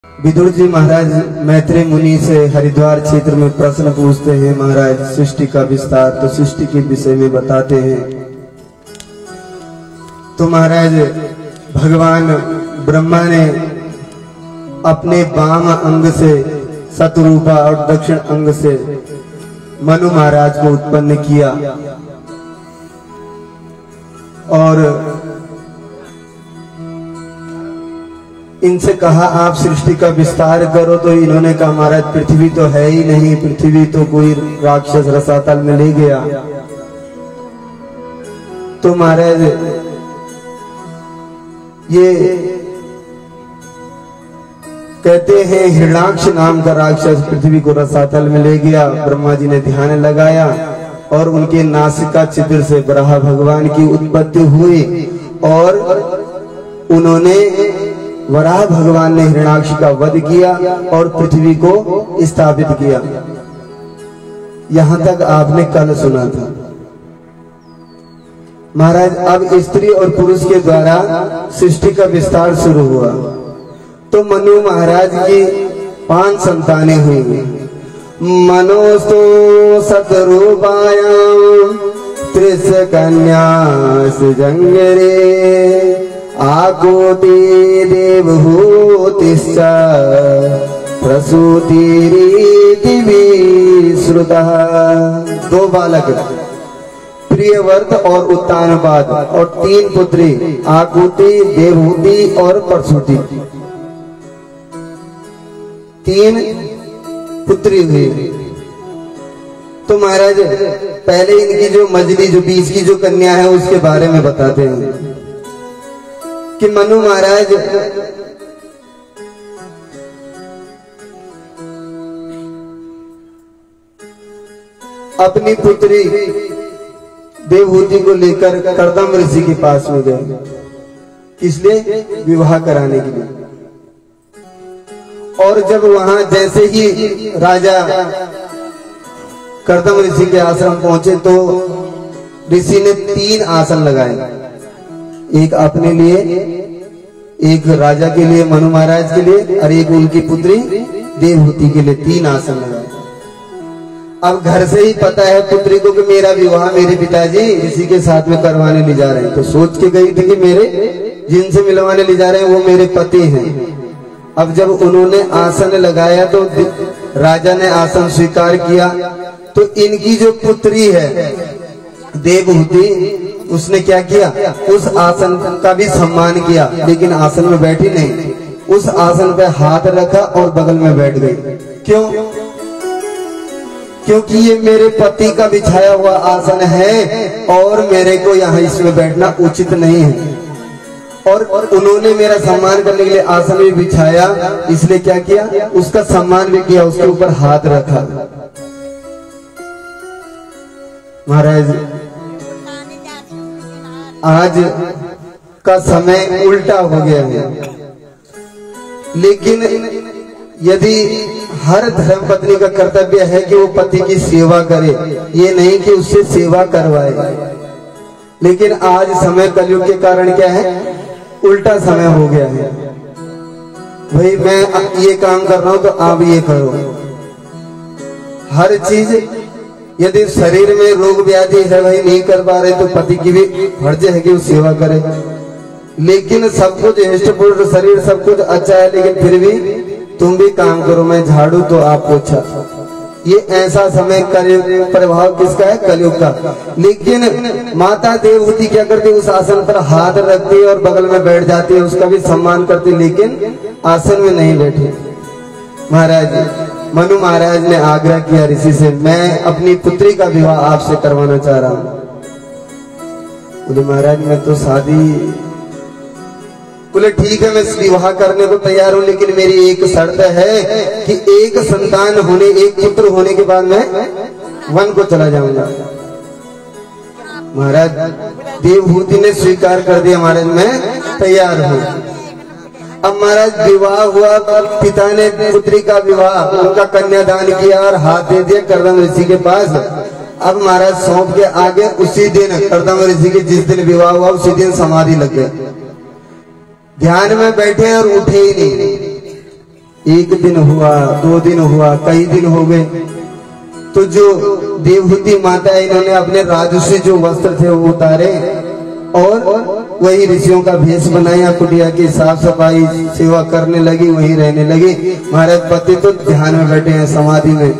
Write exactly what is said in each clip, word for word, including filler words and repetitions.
विदुर जी महाराज मैत्रेय मुनि से हरिद्वार क्षेत्र में प्रश्न पूछते हैं। महाराज सृष्टि का विस्तार तो सृष्टि के विषय में बताते हैं। तो महाराज भगवान ब्रह्मा ने अपने वाम अंग से शतरूपा और दक्षिण अंग से मनु महाराज को उत्पन्न किया और इनसे कहा आप सृष्टि का विस्तार करो। तो इन्होंने कहा महाराज पृथ्वी तो है ही नहीं, पृथ्वी तो कोई राक्षस रसातल में ले गया। तो महाराज ये कहते हैं हिरणाक्ष नाम का राक्षस पृथ्वी को रसातल में ले गया। ब्रह्मा जी ने ध्यान लगाया और उनके नासिका छिद्र से वराह भगवान की उत्पत्ति हुई और उन्होंने वराह भगवान ने हिरणाक्ष का वध किया और पृथ्वी को स्थापित किया। यहां तक आपने कल सुना था। महाराज अब स्त्री और पुरुष के द्वारा सृष्टि का विस्तार शुरू हुआ। तो मनु महाराज की पांच संतानें हुई। मनोस्तो शतरूपायां त्रिश कन्या सुजंगरे आकोटि देवहूतिश्च प्रसूतिरीति विश्रुतः। दो बालक प्रियव्रत और उत्तानपाद और तीन पुत्री आकुति, देवहूति और प्रसूति। तीन पुत्री हुई। तो महाराज पहले इनकी जो मजली जो बीच की जो कन्या है उसके बारे में बताते हैं कि मनु महाराज अपनी पुत्री देवहूति को लेकर कर्दम ऋषि के पास में गए। इसलिए विवाह कराने के लिए। और जब वहां जैसे ही राजा कर्दम ऋषि के आश्रम पहुंचे तो ऋषि ने तीन आसन लगाए। एक अपने लिए, एक राजा के लिए मनु महाराज के लिए और एक उनकी पुत्री देवहूति के लिए। तीन आसन लगाए। अब घर से ही पता है पुत्री को कि मेरा विवाह मेरे पिताजी ऋषि के साथ में करवाने ले जा रहे हैं। तो सोच के गई थी कि मेरे जिनसे मिलवाने ले जा रहे हैं वो मेरे पति हैं। अब जब उन्होंने आसन लगाया तो राजा ने आसन स्वीकार किया। तो इनकी जो पुत्री है देवहूति उसने क्या किया, उस आसन का भी सम्मान किया, लेकिन आसन में बैठी नहीं, उस आसन पे हाथ रखा और बगल में बैठ गई। क्यों? क्योंकि ये मेरे पति का बिछाया हुआ आसन है और मेरे को यहाँ इसमें बैठना उचित नहीं है। और उन्होंने मेरा सम्मान करने के लिए आसन भी बिछाया, इसलिए क्या किया, उसका सम्मान भी किया, उसके ऊपर हाथ रखा। महाराज आज का समय उल्टा हो गया है। लेकिन यदि हर धर्मपत्नी का कर्तव्य है कि वो पति की सेवा करे, ये नहीं कि उससे सेवा करवाए। लेकिन आज समय कलयुग के कारण क्या है, उल्टा समय हो गया है। भाई मैं ये काम कर रहा हूं तो आप ये करो। हर चीज यदि शरीर में रोग व्याधि है भाई नहीं कर पा रहे तो पति की भी फर्ज है कि वो सेवा करे। लेकिन सब कुछ हृष्ट-पुष्ट शरीर सब कुछ अच्छा है, लेकिन फिर भी तुम भी काम करो, मैं झाड़ू तो आप पोछा। ये ऐसा समय कलयुग प्रभाव किसका है, कलयुग का। लेकिन माता देवहूति क्या करती, उस आसन पर हाथ रखती और बगल में बैठ जाती है, उसका भी सम्मान करती, लेकिन आसन में नहीं बैठी। महाराज मनु महाराज ने आग्रह किया ऋषि से, मैं अपनी पुत्री का विवाह आपसे करवाना चाह रहा हूं। बोले महाराज मैं तो शादी, बोले ठीक है मैं विवाह करने को तैयार हूं, लेकिन मेरी एक शर्त है कि एक संतान होने, एक पुत्र होने के बाद मैं वन को चला जाऊंगा। महाराज देवहूति ने स्वीकार कर दिया, महाराज मैं तैयार हूं। अब महाराज विवाह हुआ, पिता ने पुत्री का विवाह, उनका कन्यादान किया और हाथ दे दिया कर्दम ऋषि के पास। अब महाराज सौंप के आगे उसी दिन कर्दम ऋषि के जिस दिन विवाह हुआ उसी दिन समाधि लग गए। ध्यान में बैठे और उठे ही नहीं। एक दिन हुआ, दो दिन हुआ, कई दिन हो गए, तो जो देवहूति माता है इन्होंने अपने राजसी जो वस्त्र थे वो उतारे और वही ऋषियों का भेष बनाया, कुटिया की साफ सफाई सेवा करने लगी, वहीं रहने लगी। महाराज पति तो ध्यान में बैठे हैं, समाधि में।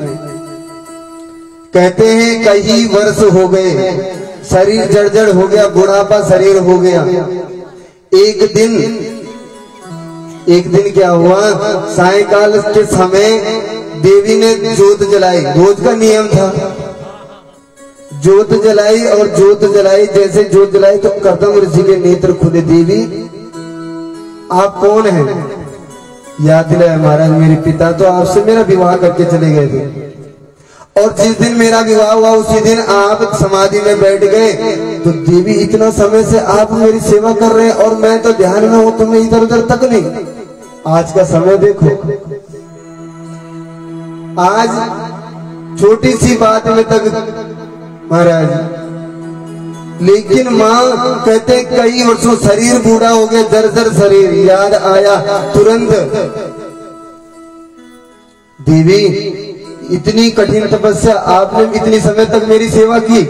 कहते हैं कई वर्ष हो गए, शरीर जर्जर हो गया, बुढ़ापा शरीर हो गया। एक दिन एक दिन क्या हुआ, सायंकाल के समय देवी ने जोत जलाई, रोज का नियम था। जोत जलाई और जोत जलाई, जैसे जोत जलाई तो कर्दम ऋषि के नेत्र खुले। देवी आप कौन हैं? याद दिलाया महाराज, मेरे पिता तो आपसे मेरा विवाह करके चले गए थे, और जिस दिन मेरा विवाह हुआ उसी दिन आप समाधि में बैठ गए। तो देवी इतना समय से आप मेरी सेवा कर रहे हैं और मैं तो ध्यान में हूं, तुम्हें इधर उधर तक नहीं। आज का समय देखो, आज छोटी सी बात में तक महाराज। लेकिन माँ कहते कई वर्षों शरीर बूढ़ा हो गया, जर्जर शरीर। याद आया तुरंत, देवी इतनी कठिन तपस्या आपने इतनी समय तक मेरी सेवा की।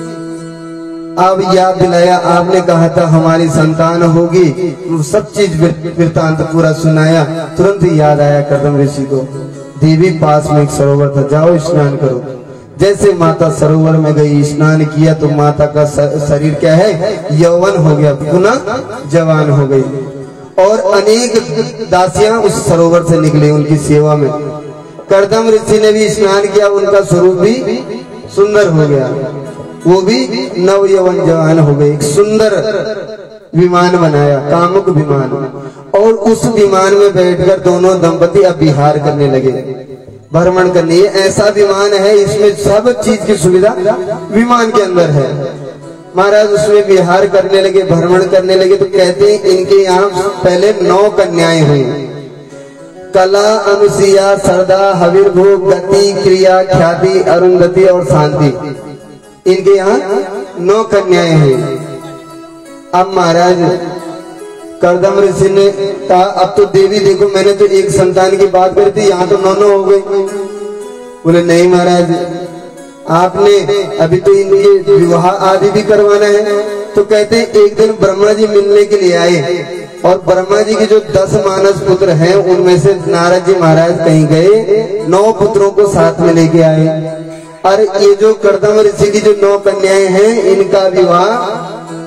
अब याद दिलाया, आपने कहा था हमारी संतान होगी, वो सब चीज वृत्तांत पूरा सुनाया। तुरंत याद आया कर्दम ऋषि को, देवी पास में एक सरोवर था, जाओ स्नान करो। जैसे माता सरोवर में गई, स्नान किया तो माता का शरीर क्या है, यौवन हो गया, पुनः जवान हो गई। और अनेक दासियां उस सरोवर से निकली उनकी सेवा में। कर्दम ऋषि ने भी स्नान किया, उनका स्वरूप भी सुंदर हो गया, वो भी नव यौवन जवान हो गए। एक सुंदर विमान बनाया, कामुक विमान, और उस विमान में बैठकर दोनों दंपति अब विहार करने लगे, भ्रमण करने। ये ऐसा विमान है, इसमें सब चीज की सुविधा विमान के अंदर है। महाराज उसमें विहार करने लगे, भ्रमण करने लगे। तो कहते हैं इनके यहाँ पहले नौ कन्याएं हुई, कला, अनुसुईया, सरदा, हविर्भूप, गति, क्रिया, ख्याति, अरुंधति और शांति। इनके यहाँ नौ कन्याएं हुई। अब महाराज कर्दम ऋषि ने कहा अब तो देवी देखो, मैंने तो एक संतान की बात करी थी, यहाँ तो नौ नौ हो गई। बोले नहीं महाराज, आपने अभी तो इनके विवाह आदि भी करवाना है। तो कहते हैं एक दिन ब्रह्मा जी मिलने के लिए आए, और ब्रह्मा जी के जो दस मानस पुत्र हैं उनमें से नारद जी महाराज कहीं गए, नौ पुत्रों को साथ में लेके आए। और ये जो कर्दम ऋषि की जो नौ कन्याएं हैं, इनका विवाह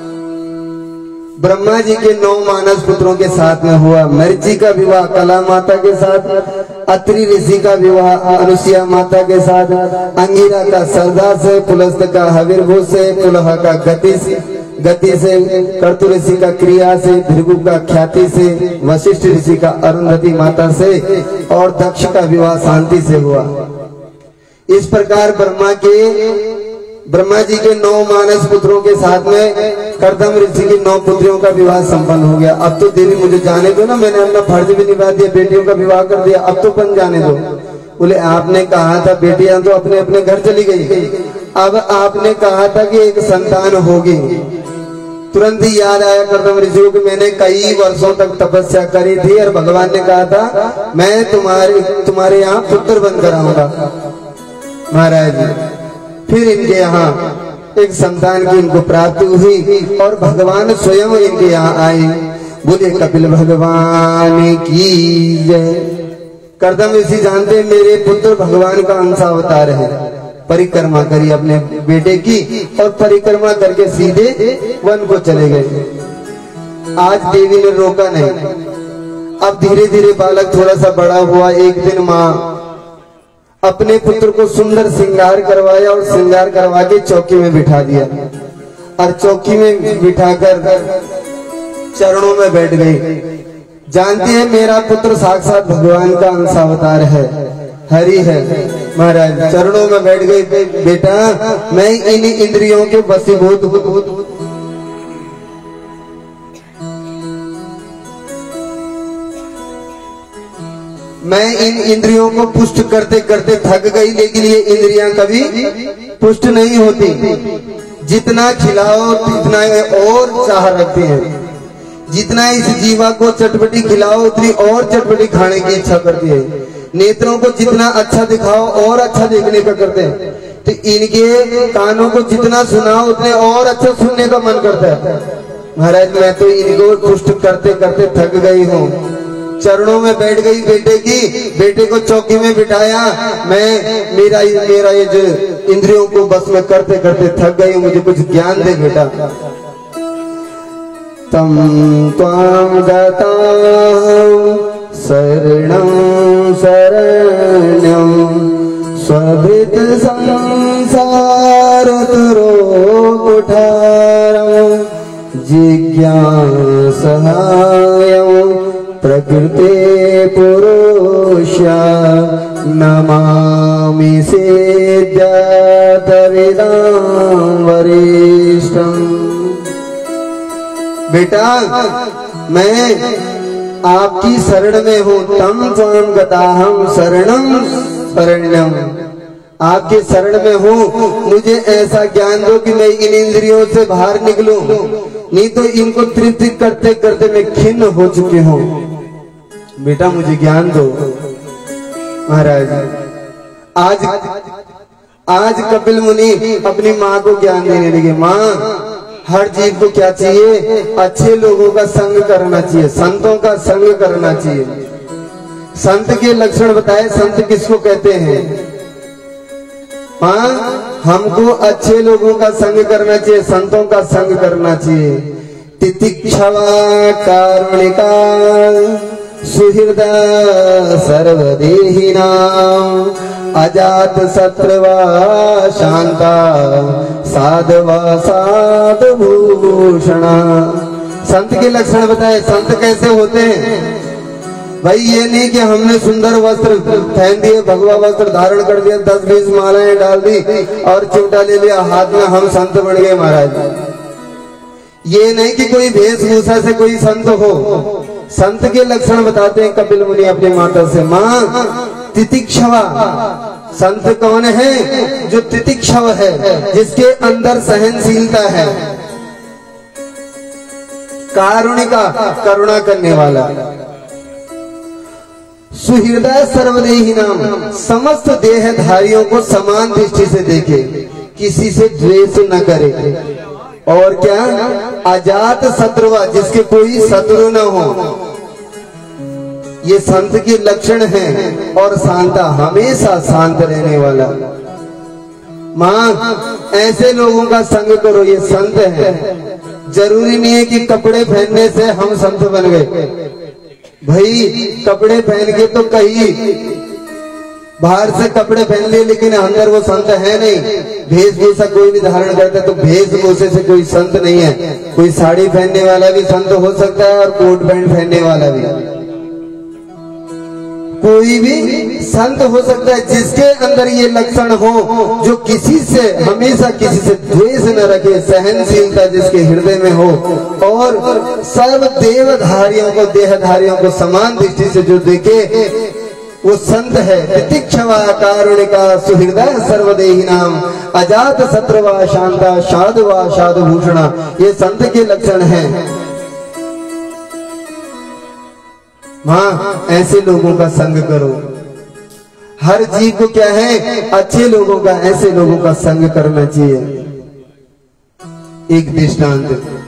ब्रह्मा जी के नौ मानस पुत्रों के साथ में हुआ। मरीचि का विवाह कला माता के साथ, अत्रि ऋषि का विवाह अनुसुईया माता के साथ, अंगिरा का सरदा से, पुलस्त का हविर्भूत से, पुलह का गति से, गति से, कर्तु ऋषि का क्रिया से, भृगु का ख्याति से, वशिष्ठ ऋषि का अरुंधति माता से, और दक्ष का विवाह शांति से हुआ। इस प्रकार ब्रह्मा के ब्रह्मा जी के नौ मानस पुत्रों के साथ में कर्दम ऋषि की नौ पुत्रियों का विवाह संपन्न हो गया। अब तो देवी मुझे जाने दो ना, मैंने अपना फर्ज भी निभा दिया, बेटियों का विवाह कर दिया, अब तो बन जाने दो। बोले आपने कहा था बेटियां तो अपने अपने घर चली गई, अब आपने कहा था कि एक संतान होगी। तुरंत ही याद आया कर्दम ऋषि को, मैंने कई वर्षों तक तपस्या करी थी और भगवान ने कहा था मैं तुम्हारे तुम्हारे यहाँ पुत्र बनकर आऊंगा। महाराज फिर इनके यहाँ एक संतान की इनको प्राप्ति हुई, और भगवान स्वयं इनके यहाँ आए। बोले कपिल भगवान की जय। कर्दम ऋषि जानते मेरे पुत्र भगवान का अंशावतार है। परिक्रमा करी अपने बेटे की, और परिक्रमा करके सीधे वन को चले गए। आज देवी ने रोका नहीं। अब धीरे धीरे बालक थोड़ा सा बड़ा हुआ। एक दिन माँ अपने पुत्र को सुंदर श्रृंगार करवाया, और श्रृंगार करवा के चौकी में बिठा दिया, और चौकी में बिठाकर चरणों में बैठ गई। जानती है मेरा पुत्र साक्षात भगवान का अंशावतार है, हरि है। महाराज चरणों में बैठ गई, बेटा मैं इन इंद्रियों के वशीभूत मैं इन इंद्रियों को पुष्ट करते करते थक गई, लेकिन ये इंद्रियां कभी पुष्ट नहीं होती। जितना खिलाओ उतना और चाह रखते हैं। जितना इस जीवा को चटपटी खिलाओ उतनी और चटपटी खाने की इच्छा करती है। नेत्रों को जितना अच्छा दिखाओ और अच्छा देखने का करते हैं। तो इनके कानों को जितना सुनाओ उतने और अच्छा सुनने का मन करता है। महाराज मैं तो इनको पुष्ट करते करते थक गई हूँ, चरणों में बैठ गई बेटे की, बेटे को चौकी में बिठाया, मैं मेरा मेरा ये जो इंद्रियों को बस में करते करते थक गई, मुझे कुछ ज्ञान दे बेटा। तम त्वां गतां शरणं शरण्यं स्वभृत संसार तरो कुठारं जिज्ञासहायं प्रकृते पुरुष्या नमामि सिद्धार्थविदां वरिष्ठम्। बेटा मैं आपकी शरण में हूँ। तम त्वां गताहं शरणं शरण्यं, आपके शरण में हूँ। मुझे ऐसा ज्ञान दो कि मैं इन इंद्रियों से बाहर निकलूं, नहीं तो इनको तृप्ति करते करते मैं खिन्न हो चुकी हूँ। बेटा मुझे ज्ञान दो। महाराज आज आज कपिल मुनि अपनी माँ को ज्ञान देने लगे। माँ हर जीव को क्या चाहिए? अच्छे लोगों का संग करना चाहिए, संतों का संग करना चाहिए। संत के लक्षण बताए, संत किसको कहते हैं? हाँ हमको अच्छे लोगों का संग करना चाहिए, संतों का संग करना चाहिए। तितिक्षवा कारुणिका सुहृदा सर्वदेहिना अजात शत्रुवा शांता साधवा साधुभूषणा। संत के लक्षण बताए। संत कैसे होते हैं? भाई ये नहीं कि हमने सुंदर वस्त्र पहन दिए, भगवा वस्त्र धारण कर दिया, दस बीस मालाएं डाल दी और चिमटा ले लिया हाथ में, हम संत बन गए। महाराज ये नहीं कि कोई वेशभूषा से कोई संत हो। संत के लक्षण बताते हैं कपिल मुनि अपनी माता से। माँ तितिक्षवा, संत कौन है? जो तितिक्षव है, जिसके अंदर सहनशीलता है। कारुणिका, करुणा करने वाला। सुहृदय सर्वदेही नाम, समस्त देहधारियों को समान दृष्टि से देखे, किसी से द्वेष न करे। और क्या? अजात शत्रुवा, जिसके कोई शत्रु न हो। ये संत के लक्षण हैं। और शांता, हमेशा शांत रहने वाला। माँ ऐसे लोगों का संग करो, ये संत है। जरूरी नहीं है कि कपड़े पहनने से हम संत बन गए। भाई कपड़े पहन के तो कहीं बाहर से कपड़े पहन लिए, लेकिन अंदर वो संत है नहीं। वेशभूषा कोई भी धारण करता है तो वेशभूषे से कोई संत नहीं है। कोई साड़ी पहनने वाला भी संत हो सकता है और कोट पैंट पहनने वाला भी, कोई भी संत हो सकता है जिसके अंदर ये लक्षण हो, जो किसी से हमेशा किसी से द्वेष न रखे, सहनशीलता जिसके हृदय में हो, और सर्व देवधारियों को देहधारियों को समान दृष्टि से जो देखे, वो संत है। तितिक्षवा कारुणिका सुहृदय सर्वदेही नाम अजात शत्रुवा शांता साधुवा साधुभूषणा, ये संत के लक्षण हैं। हाँ ऐसे लोगों का संग करो। हर जीव को क्या है? अच्छे लोगों का, ऐसे लोगों का संग करना चाहिए। एक दृष्टांत